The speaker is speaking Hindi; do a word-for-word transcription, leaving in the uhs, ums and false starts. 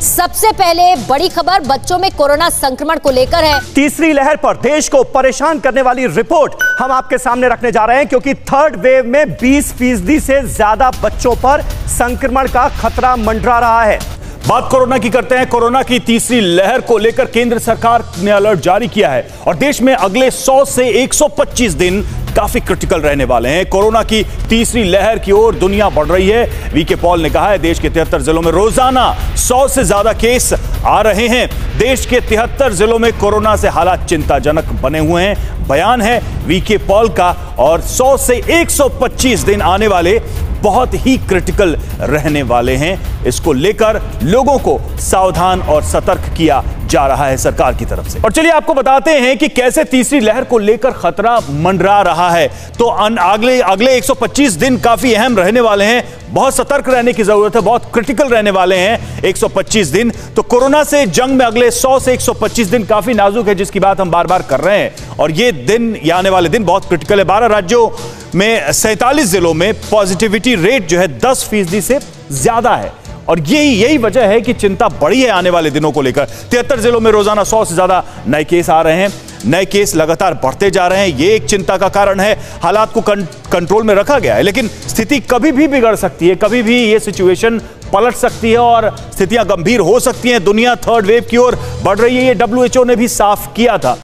सबसे पहले बड़ी खबर बच्चों में कोरोना संक्रमण को लेकर है। तीसरी लहर पर देश को परेशान करने वाली रिपोर्ट हम आपके सामने रखने जा रहे हैं, क्योंकि थर्ड वेव में बीस फीसदी से ज्यादा बच्चों पर संक्रमण का खतरा मंडरा रहा है। बात कोरोना की करते हैं। कोरोना की तीसरी लहर को लेकर केंद्र सरकार ने अलर्ट जारी किया है और देश में अगले सौ से एक सौ पच्चीस दिन काफी क्रिटिकल रहने वाले हैं। कोरोना की तीसरी लहर की ओर दुनिया बढ़ रही है। वीके पॉल ने कहा है देश के तिहत्तर जिलों में रोजाना सौ से ज्यादा केस आ रहे हैं। देश के तिहत्तर जिलों में कोरोना से हालात चिंताजनक बने हुए हैं। बयान है वीके पॉल का और सौ से एक सौ पच्चीस दिन आने वाले बहुत ही क्रिटिकल रहने वाले हैं। इसको लेकर लोगों को सावधान और सतर्क किया जा रहा है सरकार की तरफ से। और चलिए आपको बताते हैं कि कैसे तीसरी लहर को लेकर खतरा मंडरा रहा है। तो अगले अगले एक सौ पच्चीस दिन काफी अहम रहने वाले हैं। बहुत सतर्क रहने की जरूरत है, बहुत क्रिटिकल रहने वाले हैं एक सौ पच्चीस दिन। तो कोरोना से जंग में अगले सौ से एक सौ पच्चीस दिन काफी नाजुक है, जिसकी बात हम बार बार कर रहे हैं। और ये दिन, ये आने वाले दिन बहुत क्रिटिकल है। बारह राज्यों में सैंतालीस जिलों में पॉजिटिविटी रेट जो है दस फीसदी से ज्यादा है। और यही यही वजह है कि चिंता बढ़ी है आने वाले दिनों को लेकर। तिहत्तर जिलों में रोजाना सौ से ज्यादा नए केस आ रहे हैं। नए केस लगातार बढ़ते जा रहे हैं। ये एक चिंता का कारण है। हालात को कंट्रोल में रखा गया है, लेकिन स्थिति कभी भी बिगड़ सकती है। कभी भी ये सिचुएशन पलट सकती है और स्थितियां गंभीर हो सकती हैं। दुनिया थर्ड वेव की ओर बढ़ रही है, ये डब्ल्यू एच ओ ने भी साफ किया था।